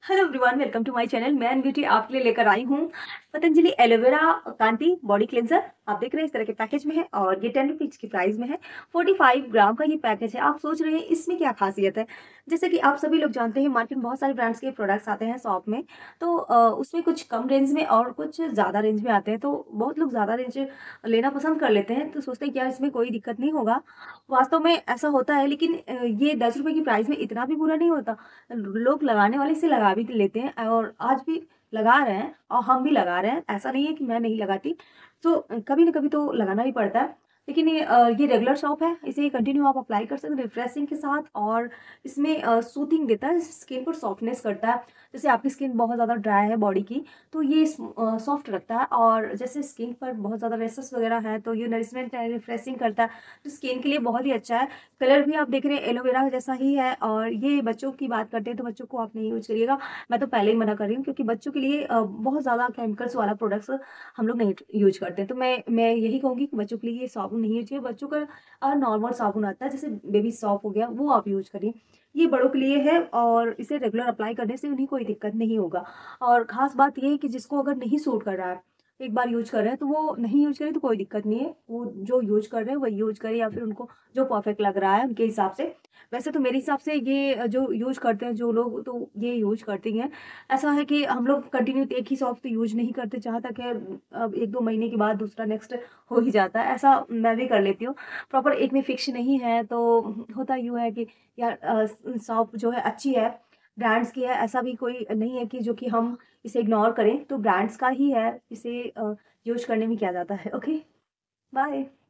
Hello everyone, welcome to my channel. मैं beauty आपके लिए लेकर आई हूँ Patanjali aloe vera Kanti body cleanser. आप देख रहे हैं इस तरह के पैकेज में है और ये 10 रुपीज की प्राइस में है। 45 ग्राम का ये पैकेज है। आप सोच रहे हैं इसमें क्या खासियत है। जैसे कि आप सभी लोग जानते हैं, मार्केट में बहुत सारे ब्रांड्स के प्रोडक्ट्स आते हैं शॉप में। तो उसमें कुछ कम रेंज में और कुछ ज़्यादा रेंज में आते हैं। तो बहुत लोग ज़्यादा रेंज लेना पसंद कर लेते हैं, तो सोचते हैं क्या इसमें कोई दिक्कत नहीं होगा। वास्तव में ऐसा होता है, लेकिन ये 10 रुपए की प्राइस में इतना भी बुरा नहीं होता। लोग लगाने वाले इसे लगा भी लेते हैं और आज भी लगा रहे हैं और हम भी लगा रहे हैं। ऐसा नहीं है कि मैं नहीं लगाती। तो कभी न कभी तो लगाना ही पड़ता है। लेकिन ये रेगुलर सोप है, इसे कंटिन्यू आप अप्लाई कर सकते हैं रिफ्रेशिंग के साथ। और इसमें सूथिंग देता है, स्किन पर सॉफ्टनेस करता है। जैसे आपकी स्किन बहुत ज़्यादा ड्राई है बॉडी की, तो ये सॉफ्ट रखता है। और जैसे स्किन पर बहुत ज़्यादा रेशेस वगैरह है, तो ये नरिशमेंट है, रिफ्रेशिंग करता है। तो स्किन के लिए बहुत ही अच्छा है। कलर भी आप देख रहे हैं एलोवेरा जैसा ही है। और ये बच्चों की बात करते हैं तो बच्चों को आप नहीं यूज़ करिएगा। मैं तो पहले ही मना कर रही हूँ, क्योंकि बच्चों के लिए बहुत ज़्यादा केमिकल्स वाला प्रोडक्ट्स हम लोग नहीं यूज़ करते हैं। तो मैं यही कहूँगी कि बच्चों के लिए ये साबुन नहीं यूज़ कीजिए। बच्चों का नॉर्मल साबुन आता है, जैसे बेबी सॉप हो गया, वो आप यूज़ करिए। ये बड़ों के लिए है और इसे रेगुलर अप्लाई करने से उन्हें कोई दिक्कत नहीं होगा। और ख़ास बात ये है कि जिसको अगर नहीं सूट कर रहा है, एक बार यूज़ कर रहे हैं, तो वो नहीं यूज़ करें तो कोई दिक्कत नहीं है। वो जो यूज़ कर रहे हैं वही यूज़ करें, या फिर उनको जो परफेक्ट लग रहा है उनके हिसाब से। वैसे तो मेरे हिसाब से ये जो यूज़ करते हैं जो लोग, तो ये यूज़ करते ही हैं। ऐसा है कि हम लोग कंटिन्यू एक ही सॉफ्ट तो यूज़ नहीं करते, जहाँ तक है अब 1-2 महीने के बाद दूसरा नेक्स्ट हो ही जाता है। ऐसा मैं भी कर लेती हूँ। प्रॉपर एक में फिक्स नहीं है, तो होता यूँ है कि यार सॉप जो है अच्छी है, ब्रांड्स की है, ऐसा भी कोई नहीं है कि जो कि हम इसे इग्नोर करें। तो ब्रांड्स का ही है, इसे यूज़ करने में क्या जाता है। Okay, bye.